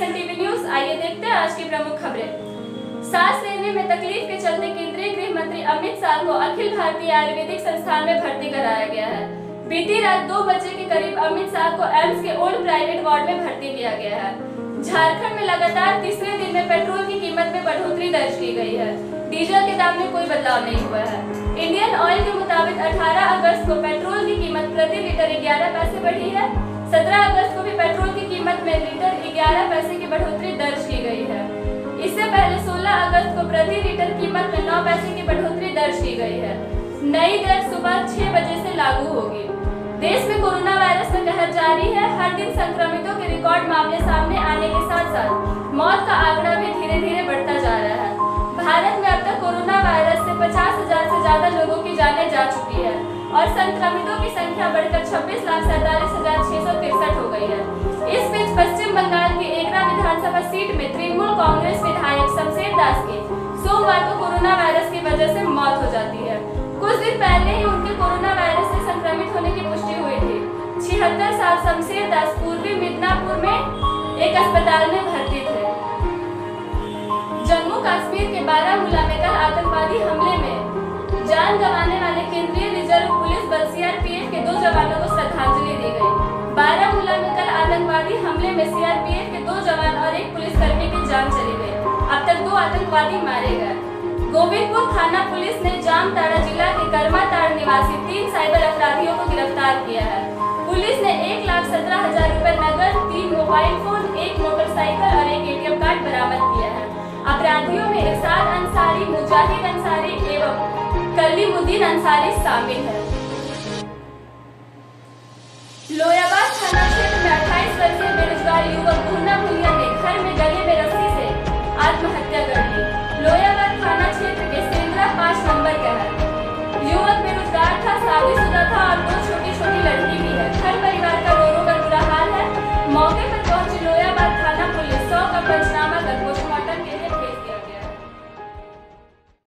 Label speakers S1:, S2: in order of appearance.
S1: Nation TV news. आइए देखते हैं आज की प्रमुख खबरें। सांस लेने में तकलीफ के चलते केंद्रीय गृह मंत्री अमित शाह को अखिल भारतीय आयुर्वेदिक संस्थान में भर्ती कराया गया है। बीती रात 2 बजे के करीब अमित शाह को एम्स के ओल्ड प्राइवेट वार्ड में भर्ती किया गया है। झारखंड में लगातार तीसरे दिन में पेट्रोल की कीमत में बढ़ोतरी दर्ज की गई है। डीजल के दाम में कोई बदलाव नहीं हुआ है। इंडियन ऑयल के मुताबिक 18 अगस्त को पेट्रोल की कीमत प्रति लीटर 11 पैसे बढ़ी है। 17 अगस्त को भी पेट्रोल की कीमत में लीटर 11 पैसे की बढ़ोतरी दर्ज की गई है। इससे पहले 16 अगस्त को प्रति लीटर कीमत में 9 पैसे की बढ़ोतरी दर्ज की गई है। नई दर सुबह 6 बजे से लागू होगी। देश में कोरोना वायरस का कहर जारी है। हर दिन संक्रमितों के रिकॉर्ड मामले सामने आने के साथ साथ मौत का आंकड़ा भी धीरे धीरे बढ़ता जा रहा है। भारत में अब तक कोरोना वायरस से 50,000 से ज्यादा लोगों की जानें जा चुकी है और संक्रमितों की संख्या बढ़कर 26,47,663 हो गई है। इस बीच पश्चिम बंगाल की एगरा विधानसभा सीट में तृणमूल कांग्रेस विधायक शमशेर दास की सोमवार को कोरोना वायरस की वजह से मौत हो जाती है। कुछ दिन पहले ही उनके कोरोना वायरस से संक्रमित होने की पुष्टि हुई थी। 76 साल शमशेर दास पूर्वी मिदनापुर में एक अस्पताल में भर्ती थे। जम्मू कश्मीर के बारामूला में कल आतंकवादी हमले में जान गंवाने वाले केंद्रीय रिजर्व पुलिस बल सीआरपीएफ के 2 जवानों को श्रद्धांजलि दी गई। बारामूला में कल आतंकवादी हमले में सीआरपीएफ के 2 जवान और एक पुलिसकर्मी की जान चली गई। अब तक 2 आतंकवादी मारे गए। गोविंदपुर थाना पुलिस ने जामताड़ा जिला के कर्माताड़ निवासी 3 साइबर अपराधियों को गिरफ्तार किया है। पुलिस ने 1,17,000 रुपए नगद, 3 मोबाइल फोन, 1 मोटरसाइकिल और 1 एटीएम कार्ड बरामद किया है। अपराधियों में इरशाद अंसारी, मुजाहिद अंसारी एवं कलीमुद्दीन अंसारी शामिल है। लोयाबाद थाना क्षेत्र में 28 वर्षीय बेरोजगार युवक मुन्ना भुलिया ने घर में गले में रस्सी से आत्महत्या